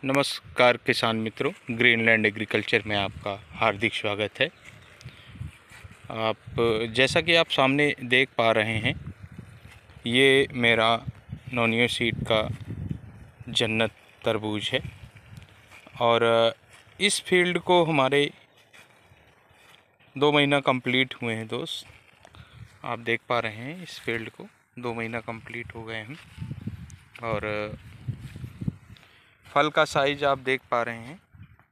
नमस्कार किसान मित्रों, ग्रीनलैंड एग्रीकल्चर में आपका हार्दिक स्वागत है। जैसा कि आप सामने देख पा रहे हैं, ये मेरा नोनियो सीड का जन्नत तरबूज है और इस फील्ड को हमारे 2 महीना कंप्लीट हुए हैं दोस्त। आप देख पा रहे हैं इस फील्ड को 2 महीना कंप्लीट हो गए हैं और फल का साइज आप देख पा रहे हैं,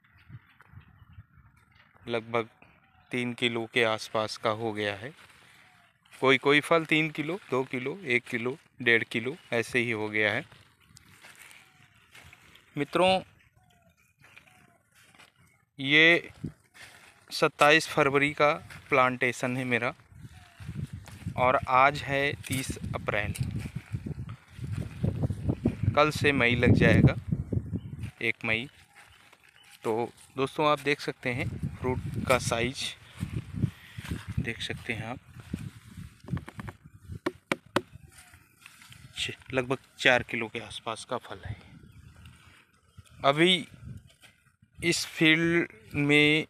लगभग 3 किलो के आसपास का हो गया है। कोई फल 3 किलो, 2 किलो, 1 किलो, 1.5 किलो ऐसे ही हो गया है। मित्रों, ये 27 फरवरी का प्लांटेशन है मेरा और आज है 30 अप्रैल। कल से मई लग जाएगा, 1 मई। तो दोस्तों आप देख सकते हैं फ्रूट का साइज देख सकते हैं आप, लगभग 4 किलो के आसपास का फल है। अभी इस फील्ड में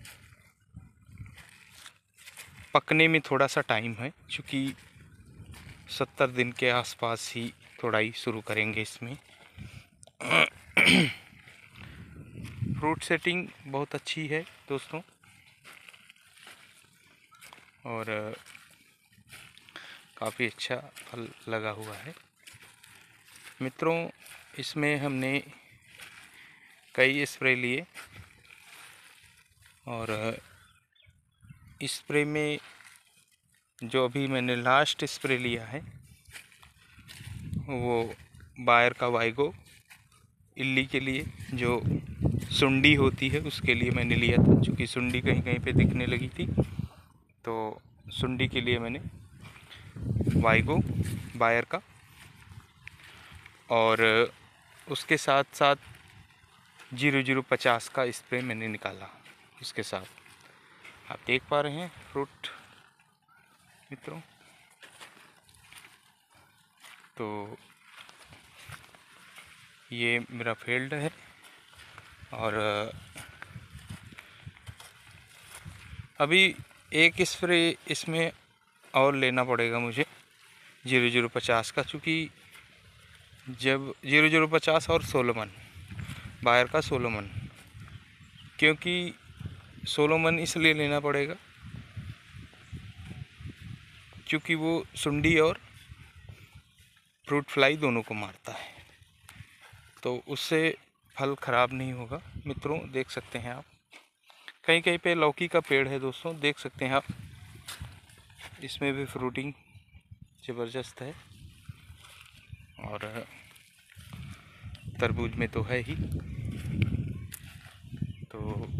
पकने में थोड़ा सा टाइम है, क्योंकि 70 दिन के आसपास ही तोड़ाई शुरू करेंगे इसमें। फ्रूट सेटिंग बहुत अच्छी है दोस्तों और काफ़ी अच्छा फल लगा हुआ है। मित्रों, इसमें हमने कई स्प्रे लिए और स्प्रे में जो अभी मैंने लास्ट स्प्रे लिया है वो बायर का वाइगो इल्ली के लिए, जो सुंडी होती है उसके लिए मैंने लिया था। क्योंकि सुंडी कहीं कहीं पे दिखने लगी थी, तो सुंडी के लिए मैंने वाइगो बायर का, और उसके साथ साथ 0050 का स्प्रे मैंने निकाला उसके साथ। आप देख पा रहे हैं फ्रूट मित्रों। तो ये मेरा फील्ड है और अभी एक स्प्रे इसमें और लेना पड़ेगा मुझे 0050 का, क्योंकि जब 0050 और सोलोमन, बायर का सोलोमन, क्योंकि सोलोमन इसलिए लेना पड़ेगा क्योंकि वो सुंडी और फ्रूट फ्लाई दोनों को मारता है, तो उससे फल ख़राब नहीं होगा। मित्रों देख सकते हैं आप, कहीं कहीं पे लौकी का पेड़ है दोस्तों, देख सकते हैं आप, इसमें भी फ्रूटिंग ज़बरदस्त है और तरबूज में तो है ही। तो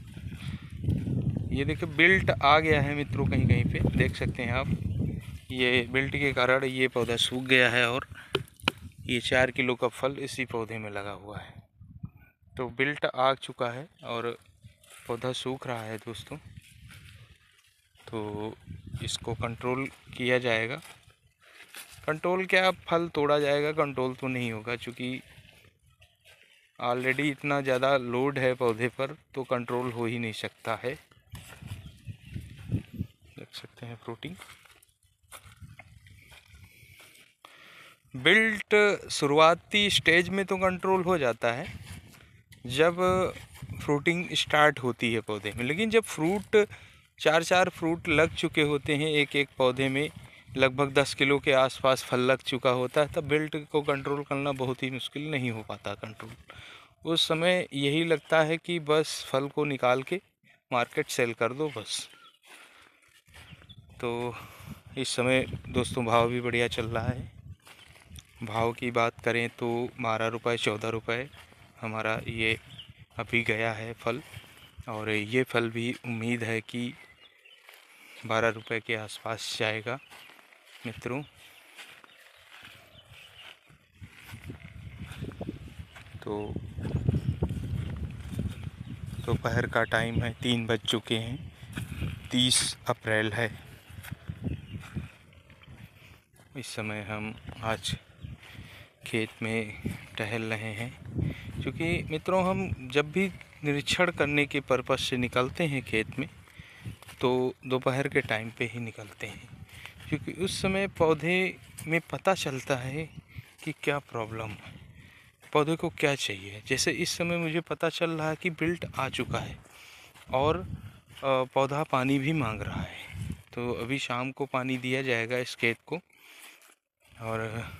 ये देखिए बिल्ट आ गया है मित्रों, कहीं कहीं पे देख सकते हैं आप, ये बिल्ट के कारण ये पौधा सूख गया है और ये 4 किलो का फल इसी पौधे में लगा हुआ है। तो बिल्ट आ चुका है और पौधा सूख रहा है दोस्तों, तो इसको कंट्रोल किया जाएगा। कंट्रोल क्या, फल तोड़ा जाएगा, कंट्रोल तो नहीं होगा, क्योंकि ऑलरेडी इतना ज़्यादा लोड है पौधे पर, तो कंट्रोल हो ही नहीं सकता है। देख सकते हैं फ्रूटिंग। बिल्ट शुरुआती स्टेज में तो कंट्रोल हो जाता है जब फ्रूटिंग स्टार्ट होती है पौधे में, लेकिन जब फ्रूट 4 फ्रूट लग चुके होते हैं, एक पौधे में लगभग 10 किलो के आसपास फल लग चुका होता है, तब बिल्ट को कंट्रोल करना बहुत ही मुश्किल, नहीं हो पाता कंट्रोल। उस समय यही लगता है कि बस फल को निकाल के मार्केट सेल कर दो बस। तो इस समय दोस्तों भाव भी बढ़िया चल रहा है। भाव की बात करें तो 12 रुपये 14 रुपये हमारा ये अभी गया है फल, और ये फल भी उम्मीद है कि 12 रुपये के आसपास जाएगा मित्रों। तो दोपहर का टाइम है, 3 बज चुके हैं, 30 अप्रैल है। इस समय हम आज खेत में टहल रहे हैं, क्योंकि मित्रों हम जब भी निरीक्षण करने के पर्पज़ से निकलते हैं खेत में तो दोपहर के टाइम पे ही निकलते हैं, क्योंकि उस समय पौधे में पता चलता है कि क्या प्रॉब्लम है, पौधे को क्या चाहिए। जैसे इस समय मुझे पता चल रहा है कि विल्ट आ चुका है और पौधा पानी भी मांग रहा है, तो अभी शाम को पानी दिया जाएगा इस खेत को। और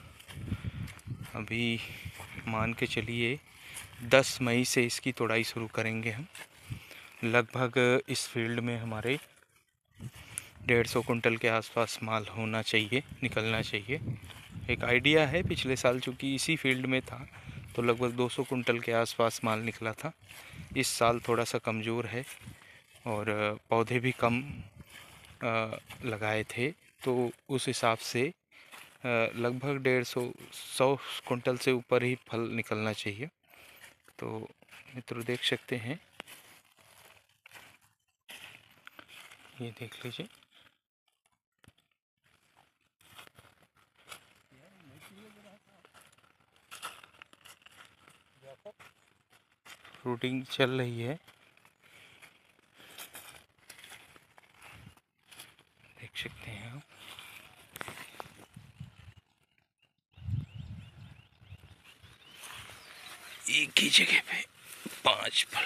अभी मान के चलिए 10 मई से इसकी तोड़ाई शुरू करेंगे हम। लगभग इस फील्ड में हमारे 150 कुंटल के आसपास माल होना चाहिए, निकलना चाहिए। एक आइडिया है, पिछले साल चूँकि इसी फील्ड में था तो लगभग 200 कुंटल के आसपास माल निकला था। इस साल थोड़ा सा कमज़ोर है और पौधे भी कम लगाए थे, तो उस हिसाब से लगभग 150 कुंटल से ऊपर ही फल निकलना चाहिए। तो मित्रों देख सकते हैं, ये देख लीजिए, फ्रूटिंग चल रही है, देख सकते हैं आप। एक ही जगह पे 5 फल,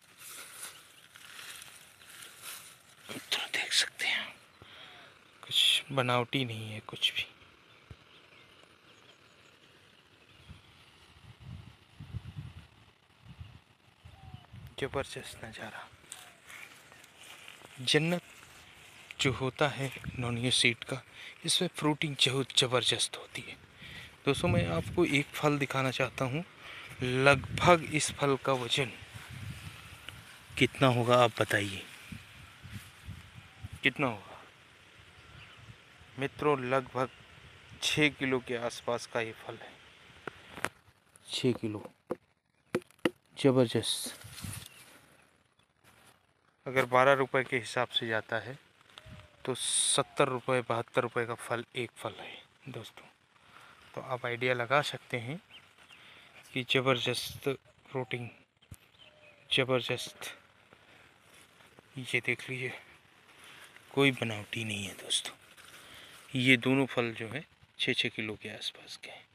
तो देख सकते हैं, कुछ बनावटी नहीं है कुछ भी। जबरदस्त नज़ारा, जन्नत जो होता है नोनिया सीड का, इसमें फ्रूटिंग बहुत ज़बरदस्त होती है। दोस्तों मैं आपको एक फल दिखाना चाहता हूँ। लगभग इस फल का वजन कितना होगा आप बताइए, कितना होगा मित्रों? लगभग 6 किलो के आसपास का ये फल है। 6 किलो, ज़बरदस्त। अगर 12 रुपए के हिसाब से जाता है तो 70 रुपये 72 रुपये का फल एक फल है दोस्तों। तो आप आइडिया लगा सकते हैं कि ज़बरदस्त फ्रूटिंग, ज़बरदस्त। ये देख लीजिए, कोई बनावटी नहीं है दोस्तों। ये दोनों फल जो है 6-6 किलो के आसपास के हैं।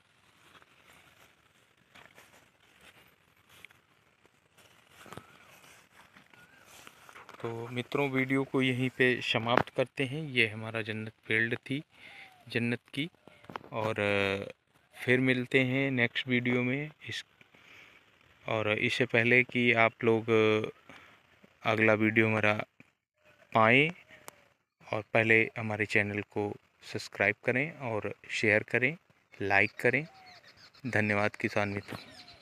तो मित्रों वीडियो को यहीं पे समाप्त करते हैं। ये हमारा जन्नत फील्ड थी, जन्नत की। और फिर मिलते हैं नेक्स्ट वीडियो में। और इससे पहले कि आप लोग अगला वीडियो हमारा पाएँ, और पहले हमारे चैनल को सब्सक्राइब करें और शेयर करें, लाइक करें। धन्यवाद किसान मित्र।